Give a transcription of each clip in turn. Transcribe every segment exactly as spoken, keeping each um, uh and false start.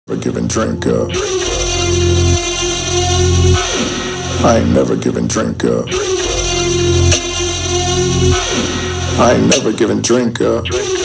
Never giving drink up. I ain't never giving drink up. I ain't never giving drink up.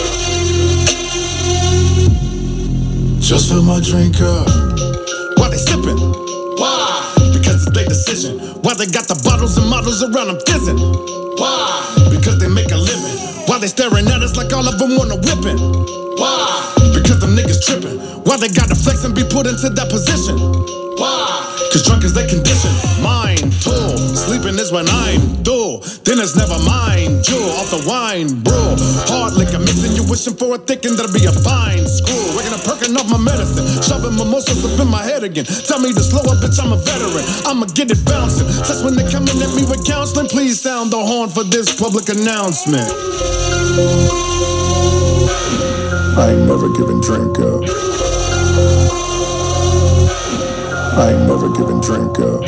Just fill my drink up. Why they sippin'? Why? Because it's their decision. Why they got the bottles and models around them thizzin'? Why? Because they make a living. Why they staring at us like all of them wanna whippin'? Why? Because them niggas trippin'. Why they gotta flex and be put into that position? Why? Cause drunk is their condition. Mine, too. Sleeping is when I'm through. Then it's never mine. Jewel off the wine, brew. Hard liquor mixing, you wishing for a thicken, that'll be a fine screw. Waking up, perking off my medicine. Shoving mimosas up in my head again. Tell me to slow up, bitch, I'm a veteran. I'ma get it bouncing. Just when they coming at me with counseling, please sound the horn for this public announcement. I ain't never giving drink up. I ain't never giving drink up.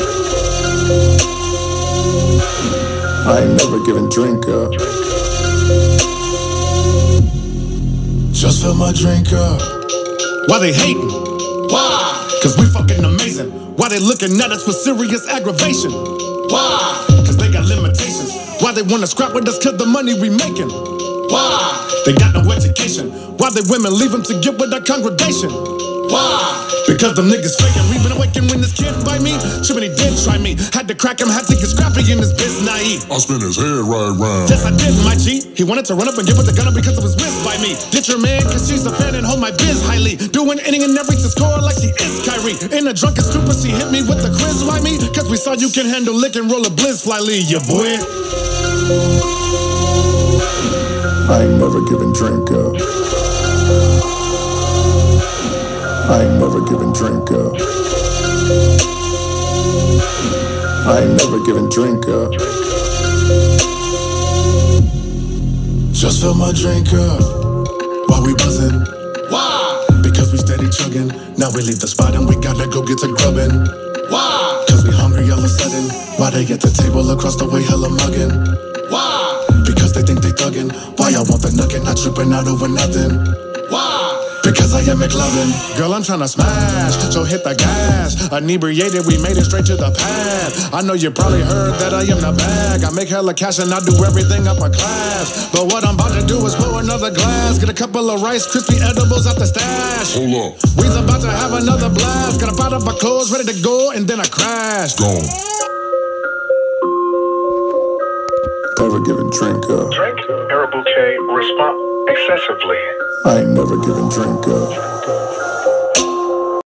I ain't never giving drink up. Just fill my drink up. Why they hating? Why? Cause we fucking amazing. Why they looking at us for serious aggravation? Why? Cause they got limitations. Why they wanna scrap with us cause the money we making? Why? They got no education. Why they women leave them to get with their congregation? Why? Because them niggas faking. We been awakened when this kid by me. Shit, when he did try me. Had to crack him, had to get scrappy in this bitch naive. I spin his head right round. Yes, I did, my G. He wanted to run up and give it the gun up because it was whizzed by me. Ditch your man, cause she's a fan and hold my biz highly. Doing anything and everything to score like she is Kyrie. In a drunken stupor, she hit me with the quiz like me. Cause we saw you can handle lick and roll a blizz fly lead, ya boy. I ain't never giving drink up. I ain't never giving drink up. I ain't never giving drink up. Just fill my drink up. While we buzzin'. Why? Because we steady chugging. Now we leave the spot and we gotta go get to grubbin'. Why? Cause we hungry all of a sudden. Why they at the table across the way hella muggin'? Why? Because they think they thuggin'. Why I want the nugget, not trippin' out over nothing? Why? Because I am McLovin'. Girl, I'm tryna smash, so hit the gas. Inebriated, we made it straight to the pad. I know you probably heard that I am the bag. I make hella cash and I do everything upper class. But what I'm about to do is pour another glass. Get a couple of Rice Krispie edibles out the stash. Hold up. We's about to have another blast. Got a pot of our clothes ready to go and then I crashed. Gone. Never giving drink up. Drink Air Bouquet respond excessively. I ain't never giving drink up.